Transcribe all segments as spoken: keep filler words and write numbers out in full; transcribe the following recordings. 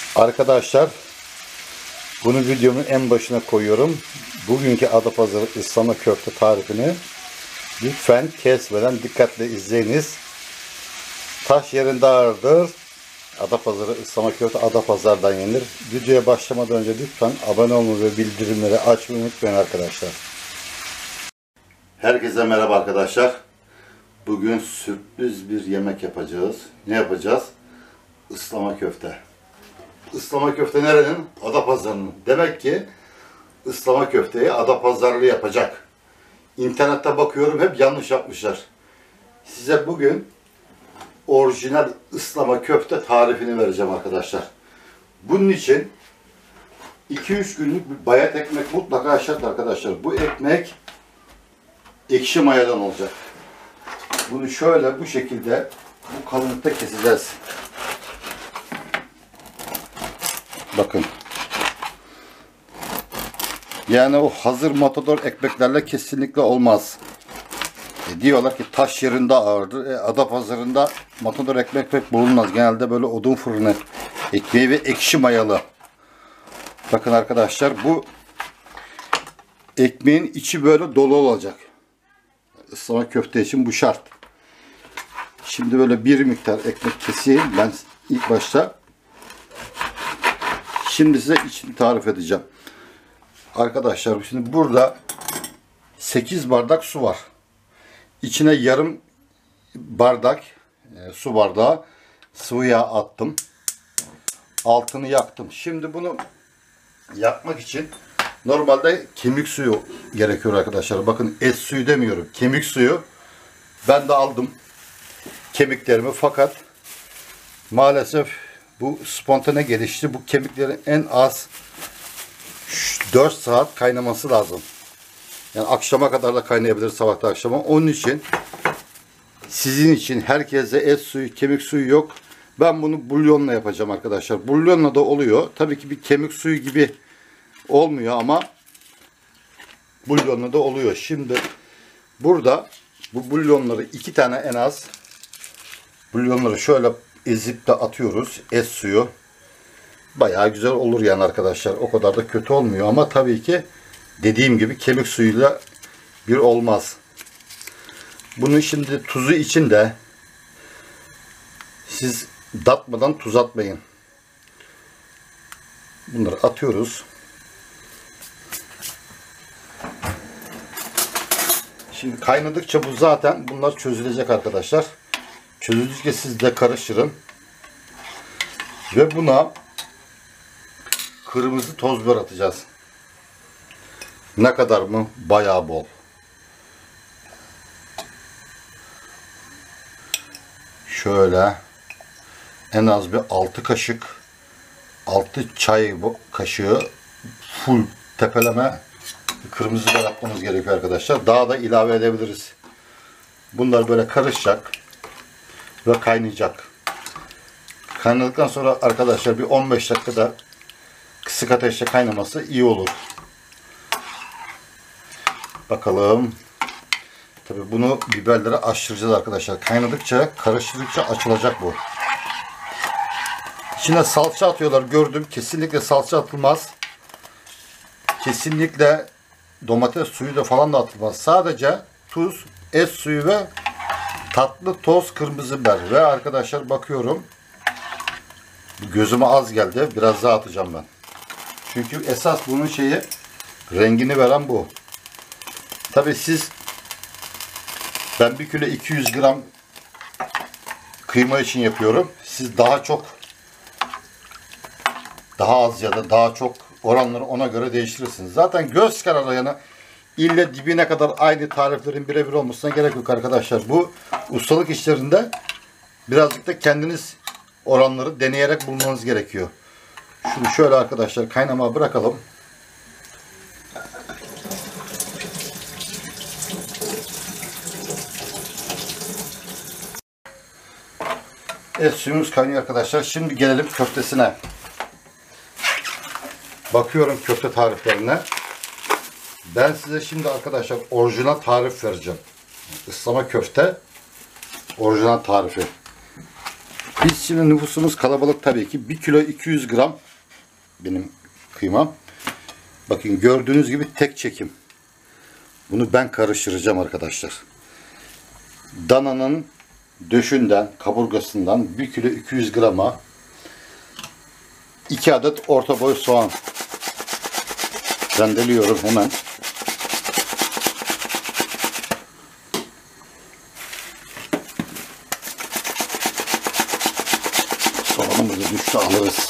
Arkadaşlar, bunu videomun en başına koyuyorum. Bugünkü Adapazarı ıslama köfte tarifini lütfen kesmeden dikkatle izleyiniz. Taş yerinde ağırdır. Adapazarı ıslama köfte Adapazarı'dan yenir. Videoya başlamadan önce lütfen abone olmayı ve bildirimleri açmayı unutmayın arkadaşlar. Herkese merhaba arkadaşlar. Bugün sürpriz bir yemek yapacağız. Ne yapacağız? Islama köfte. Islama köfte nerenin? Adapazarı'nın. Demek ki ıslama köfteyi Adapazarılı yapacak. İnternette bakıyorum, hep yanlış yapmışlar. Size bugün orijinal ıslama köfte tarifini vereceğim arkadaşlar. Bunun için iki üç günlük bir bayat ekmek mutlaka şart arkadaşlar. Bu ekmek ekşi mayadan olacak. Bunu şöyle bu şekilde bu kalınlıkta keseceğiz. Bakın. Yani o hazır matador ekmeklerle kesinlikle olmaz. E diyorlar ki taş yerinde ağırdır. E, Adapazarı'nda matador ekmek pek bulunmaz. Genelde böyle odun fırını ekmeği ve ekşi mayalı. Bakın arkadaşlar, bu ekmeğin içi böyle dolu olacak. Islama köfte için bu şart. Şimdi böyle bir miktar ekmek keseyim ben ilk başta. Şimdi size içini tarif edeceğim. Arkadaşlar şimdi burada sekiz bardak su var. İçine yarım bardak e, su bardağı sıvı yağ attım. Altını yaktım. Şimdi bunu yapmak için normalde kemik suyu gerekiyor arkadaşlar. Bakın et suyu demiyorum. Kemik suyu. Ben de aldım kemiklerimi, fakat maalesef bu spontane gelişti. Bu kemiklerin en az dört saat kaynaması lazım. Yani akşama kadar da kaynayabilir, sabahta akşama. Onun için sizin için herkese et suyu, kemik suyu yok. Ben bunu bulyonla yapacağım arkadaşlar. Bulyonla da oluyor. Tabii ki bir kemik suyu gibi olmuyor ama bulyonla da oluyor. Şimdi burada bu bulyonları iki tane en az bulyonları şöyle ezip de atıyoruz. Et suyu. Bayağı güzel olur yani arkadaşlar. O kadar da kötü olmuyor ama tabii ki dediğim gibi kemik suyuyla bir olmaz. Bunun şimdi tuzu için de siz datmadan tuz atmayın. Bunları atıyoruz. Şimdi kaynadıkça bu zaten bunlar çözülecek arkadaşlar. Çözüldükçe siz de karıştırın. Ve buna kırmızı toz biber atacağız. Ne kadar mı? Bayağı bol. Şöyle en az bir altı kaşık, altı çay kaşığı full tepeleme kırmızı biber atmamız gerekiyor arkadaşlar. Daha da ilave edebiliriz. Bunlar böyle karışacak ve kaynayacak. Kaynadıktan sonra arkadaşlar bir on beş dakikada kısık ateşte kaynaması iyi olur. Bakalım. Tabii bunu biberleri aşıracağız arkadaşlar. Kaynadıkça, karıştırdıkça açılacak bu. İçine salça atıyorlar, gördüm. Kesinlikle salça atılmaz. Kesinlikle domates suyu da falan da atılmaz. Sadece tuz, et suyu ve tatlı toz kırmızı biber. Ve arkadaşlar bakıyorum, gözüme az geldi. Biraz daha atacağım ben. Çünkü esas bunun şeyi, rengini veren bu. Tabii siz, ben bir kilo iki yüz gram kıyma için yapıyorum. Siz daha çok, daha az ya da daha çok oranları ona göre değiştirirsiniz. Zaten göz kararı, yani ille dibine kadar aynı tariflerin birebir olmasına gerek yok arkadaşlar. Bu ustalık işlerinde birazcık da kendiniz oranları deneyerek bulmanız gerekiyor. Şunu şöyle arkadaşlar kaynamaya bırakalım. Evet, suyumuz kaynıyor arkadaşlar. Şimdi gelelim köftesine. Bakıyorum köfte tariflerine. Ben size şimdi arkadaşlar orijinal tarif vereceğim. Islama köfte orijinal tarifi. Biz şimdi nüfusumuz kalabalık tabii ki. bir kilo iki yüz gram benim kıymam. Bakın gördüğünüz gibi tek çekim. Bunu ben karıştıracağım arkadaşlar. Dananın döşünden, kaburgasından bir kilo iki yüz grama iki adet orta boy soğan rendeliyorum hemen. Soğanımızı düştü alırız.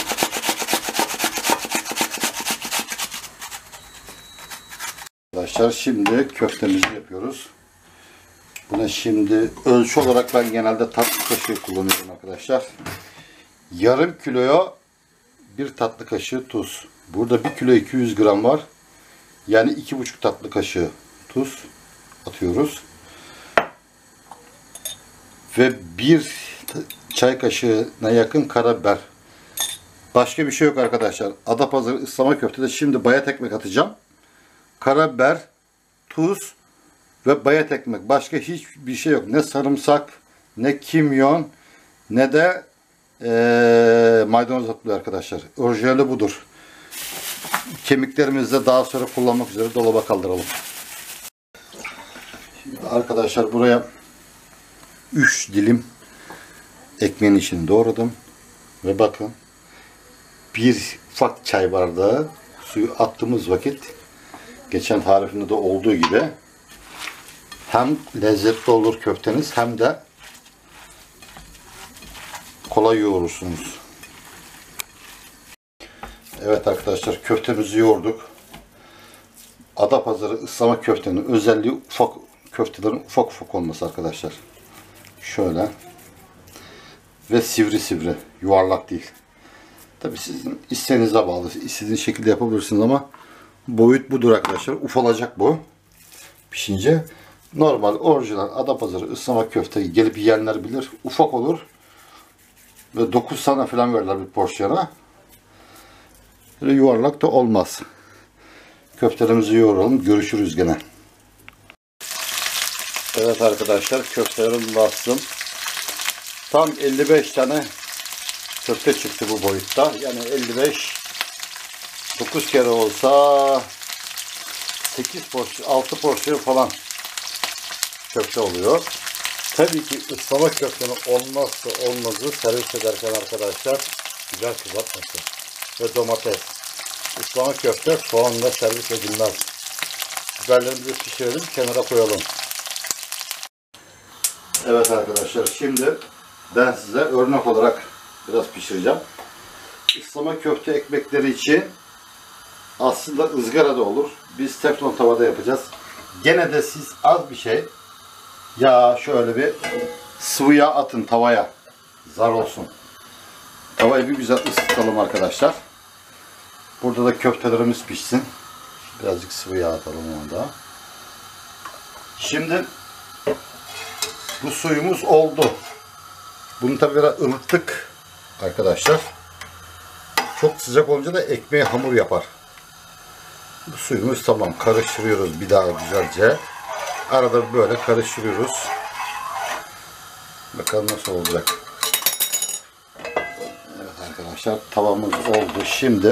Arkadaşlar şimdi köftemizi yapıyoruz. Buna şimdi ölçü olarak ben genelde tatlı kaşığı kullanıyorum arkadaşlar. Yarım kiloya bir tatlı kaşığı tuz. Burada bir kilo iki yüz gram var. Yani iki buçuk tatlı kaşığı tuz atıyoruz. Ve bir çay kaşığına yakın karabiber. Başka bir şey yok arkadaşlar. Adapazarı ıslama köftede şimdi bayat ekmek atacağım. Karabiber, tuz ve bayat ekmek. Başka hiçbir şey yok. Ne sarımsak, ne kimyon, ne de ee, maydanoz atılıyor arkadaşlar. Orijinali budur. Kemiklerimizi de daha sonra kullanmak üzere dolaba kaldıralım. Şimdi arkadaşlar buraya üç dilim ekmeğin içini doğradım. Ve bakın bir ufak çay bardağı suyu attığımız vakit geçen tarifinde de olduğu gibi hem lezzetli olur köfteniz hem de kolay yoğurursunuz. Evet arkadaşlar köftemizi yoğurduk. Adapazarı ıslama köftenin özelliği ufak köftelerin ufak ufak olması arkadaşlar. Şöyle. Ve sivri sivri. Yuvarlak değil. Tabi sizin isteğinize bağlı. İstediğiniz şekilde yapabilirsiniz ama boyut budur arkadaşlar. Ufalacak bu. Pişince. Normal orijinal Adapazarı ıslama köfteyi gelip yiyenler bilir. Ufak olur. Ve dokuz tane falan verirler bir porsiyona. Böyle yuvarlak da olmaz. Köftelerimizi yoğuralım. Görüşürüz gene. Evet arkadaşlar köftelerimi bastım. Tam elli beş tane köfte çıktı bu boyutta. Yani elli beş dokuz kere olsa sekiz porsiyon altı porsiyon falan köfte oluyor. Tabii ki ıslama köftenin olmazsa olmazı servis ederken arkadaşlar güzel kızartması ve domates. Islama köfte soğanla servis edilmez. Biberlerimizi pişirelim, kenara koyalım. Evet arkadaşlar şimdi ben size örnek olarak biraz pişireceğim. Islama köfte ekmekleri için aslında ızgara da olur. Biz teflon tavada yapacağız. Gene de siz az bir şey ya şöyle bir sıvı yağ atın tavaya. Zar olsun. Tavayı bir güzel ısıtalım arkadaşlar. Burada da köftelerimiz pişsin. Birazcık sıvı yağ atalım onda. Şimdi bu suyumuz oldu. Bunu tabi biraz ılıttık arkadaşlar. Çok sıcak olunca da ekmeği hamur yapar. Bu suyumuz tamam. Karıştırıyoruz bir daha güzelce. Arada böyle karıştırıyoruz. Bakalım nasıl olacak. Evet arkadaşlar tavamız oldu. Şimdi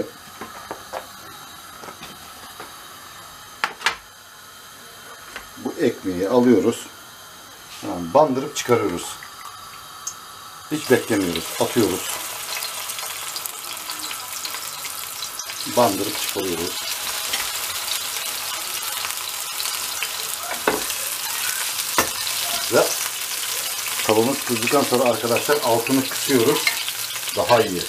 bu ekmeği alıyoruz. Yani bandırıp çıkarıyoruz. Hiç beklemiyoruz. Atıyoruz. Bandırıp çıkarıyoruz. Ve tavamız kızdıktan sonra arkadaşlar altını kısıyoruz. Daha iyi.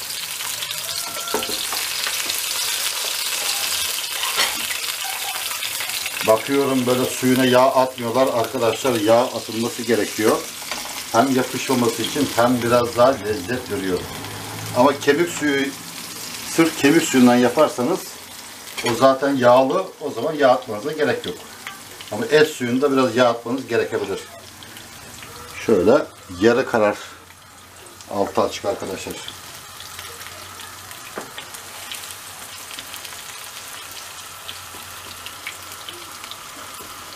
Bakıyorum böyle suyuna yağ atmıyorlar. Arkadaşlar yağ atılması gerekiyor. Hem yapışmaması için hem biraz daha lezzet veriyor. Ama kemik suyu sırf kemik suyundan yaparsanız o zaten yağlı. O zaman yağ atmanıza gerek yok. Ama et suyunda biraz yağ atmanız gerekebilir. Şöyle yarı karar altı açık arkadaşlar.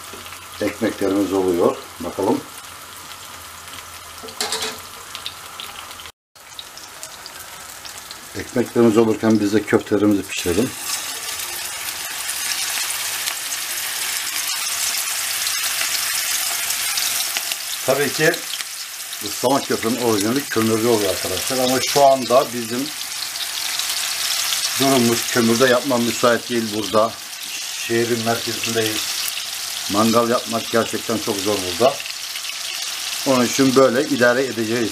Ekmeklerimiz oluyor. Bakalım. Ekmeklerimiz olurken biz de köftelerimizi pişirelim. Tabii ki ıslama köftenin orijinali kömürde oluyor arkadaşlar. Ama şu anda bizim durumumuz kömürde yapmam müsait değil burada. Şehrin merkezindeyiz. Mangal yapmak gerçekten çok zor burada. Onun için böyle idare edeceğiz.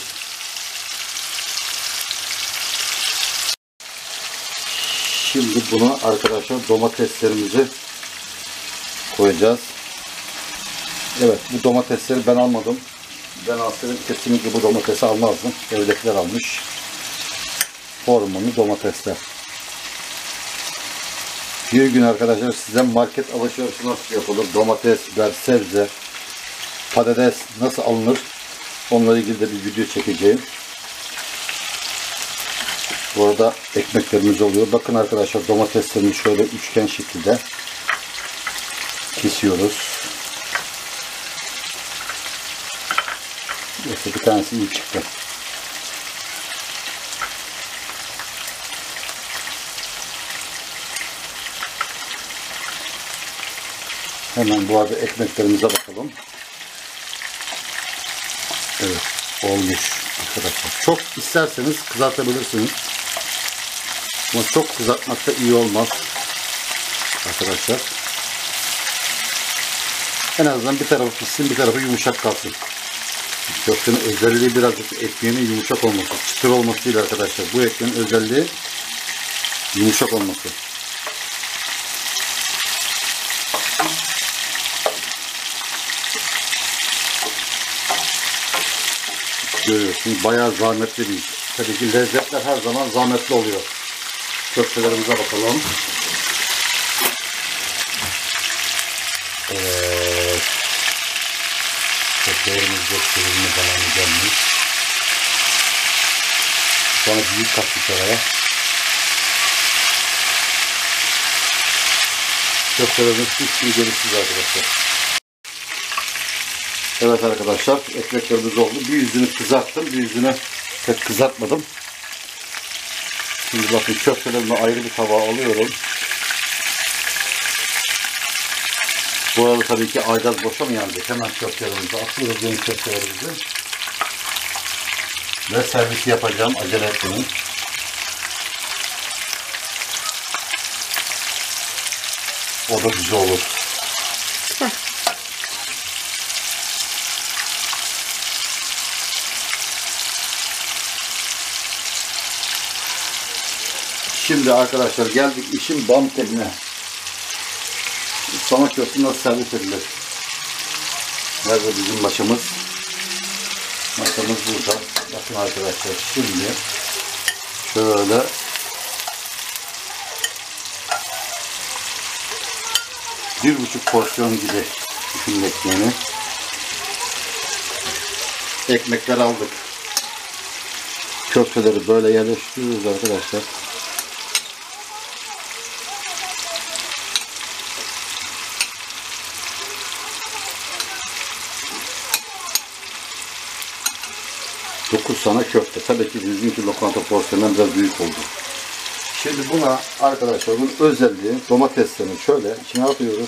Şimdi buna arkadaşlar domateslerimizi koyacağız. Evet, bu domatesleri ben almadım. Ben alsaydım kesinlikle bu domatesi almazdım. Evdekiler almış. Hormonlu domatesler. Bir gün arkadaşlar size market alışverişi nasıl yapılır, domates, biber, sebze, patates nasıl alınır, onunla ilgili de bir video çekeceğim. Bu arada ekmeklerimiz oluyor. Bakın arkadaşlar, domateslerimizi şöyle üçgen şekilde kesiyoruz. Neyse, bir tanesi iyi çıktı. Hemen bu arada ekmeklerimize bakalım. Evet, olmuş arkadaşlar. Çok isterseniz kızartabilirsiniz. Ama çok kızartmak da iyi olmaz arkadaşlar. En azından bir tarafı pişsin, bir tarafı yumuşak kalsın. Köftenin özelliği birazcık ekmeğinin yumuşak olması, çıtır olması değil arkadaşlar. Bu ekmeğin özelliği yumuşak olması. Görüyorsunuz, bayağı zahmetli bir iş. Tabii ki lezzetler her zaman zahmetli oluyor. Köftelerimize bakalım. Evet. Köftelerimiz de çevirme zamanı gelmiş. Sonra büyük kattık araya. Köftelerimiz piştiği görüşürüz arkadaşlar. Evet arkadaşlar, ekmeklerimiz oldu. Bir yüzünü kızarttım, bir yüzünü pek kızartmadım. Şimdi bakın, köftelerimi ayrı bir tabağa alıyorum. Bu arada tabii ki aygaz boşa mı yanacak? Hemen köftelerimizi atıyoruz, yeni köftelerimizi. Ve servis yapacağım, acele etmeyin. O da güzel olur. Şimdi arkadaşlar geldik işin bam teline. Sana köfte nasıl servis edilir? Nerede bizim maşamız? Maşamız burada. Bakın arkadaşlar, şimdi şöyle bir buçuk porsiyon gibi düşünün ekmeğini. Ekmekler aldık. Köfteleri böyle yerleştiriyoruz arkadaşlar. dokuz tane köfte. Tabii ki bizimki lokanta porsiyonundan biraz büyük oldu. Şimdi buna arkadaşlar, bunun özelliği, domateslerini şöyle içine atıyoruz.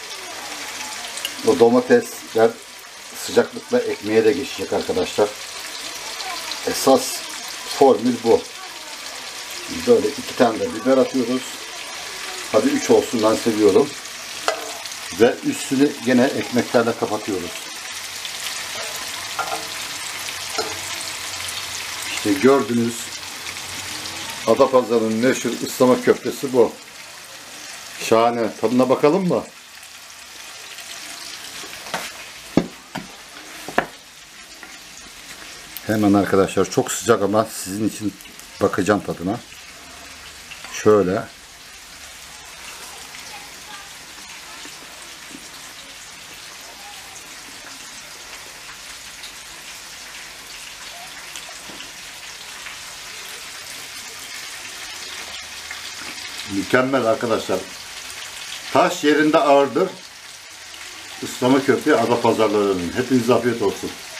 O domatesler sıcaklıkla ekmeğe de geçecek arkadaşlar. Esas formül bu. Böyle iki tane de biber atıyoruz. Hadi üç olsun, ben seviyorum. Ve üstünü gene ekmeklerle kapatıyoruz. İşte gördünüz, Adapazarı'nın meşhur ıslama köftesi bu. Şahane. Tadına bakalım mı? Hemen arkadaşlar, çok sıcak ama sizin için bakacağım tadına. Şöyle. Mükemmel arkadaşlar. Taş yerinde ağırdır. Islama köfte Adapazarı'nın. Hepinize afiyet olsun.